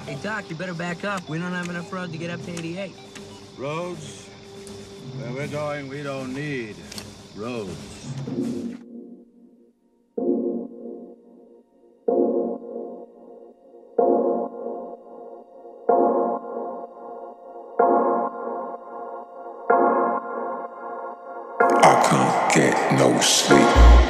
Hey, Doc, you better back up. We don't have enough road to get up to 88. Roads? Where we're going, we don't need roads. I can't get no sleep.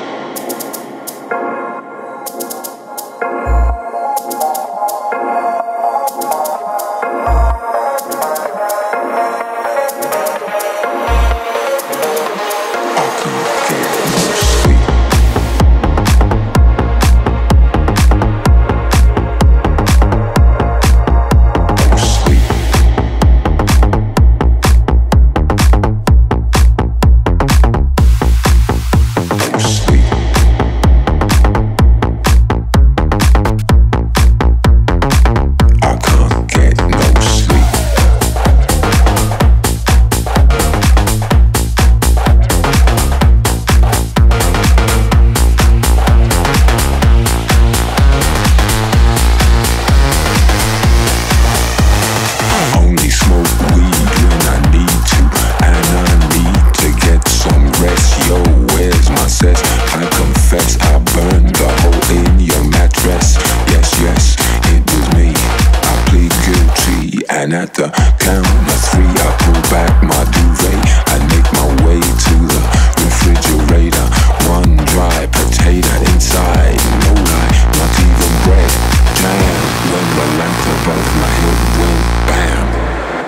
And at the count of three, I pull back my duvet and make my way to the refrigerator. One dry potato inside, no lie, not even bread. Jam when the lamp above my head went bam.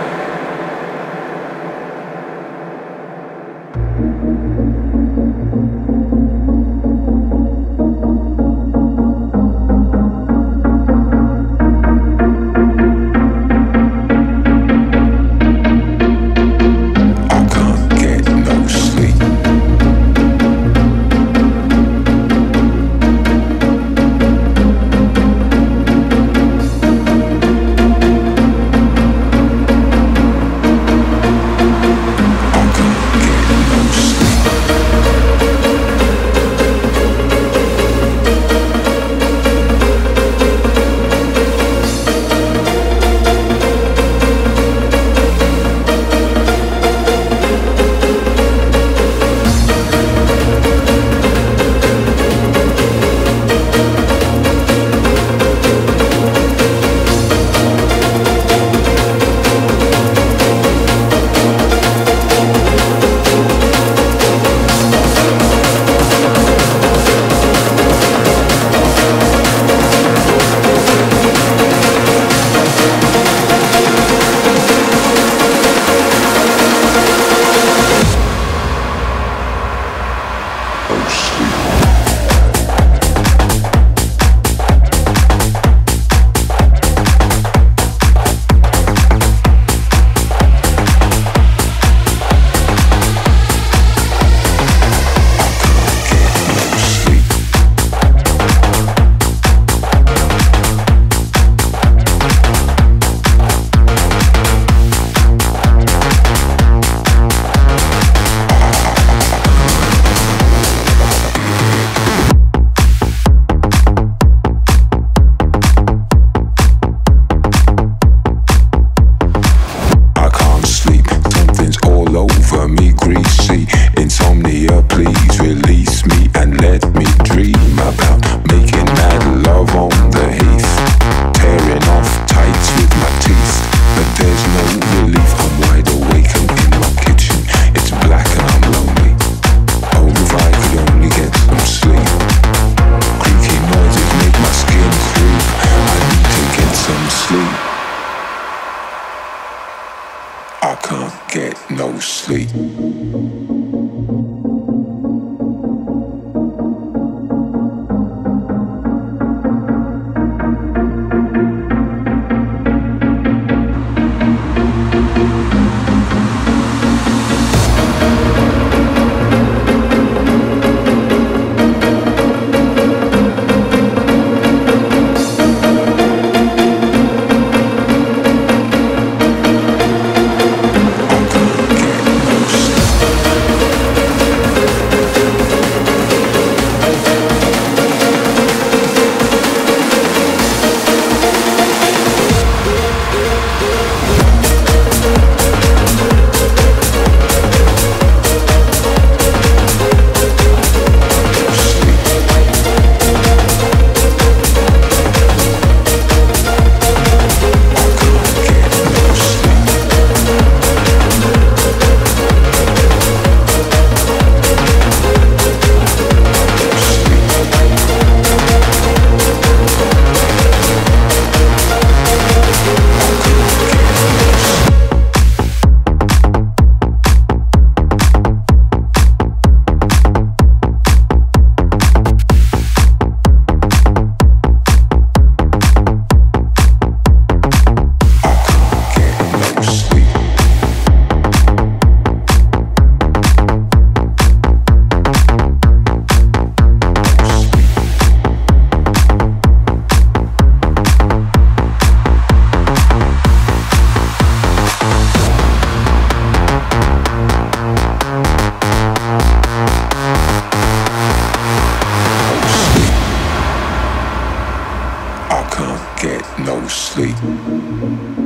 Insomnia, please release me and let me dream about making mad love on the heath, tearing off tights with my teeth. But there's no relief, I'm wide awake and in my kitchen. It's black and I'm lonely. Oh, if I could only get some sleep. Creaky noises make my skin creep. I need to get some sleep. I can't get no sleep. I can't get no sleep. sleep.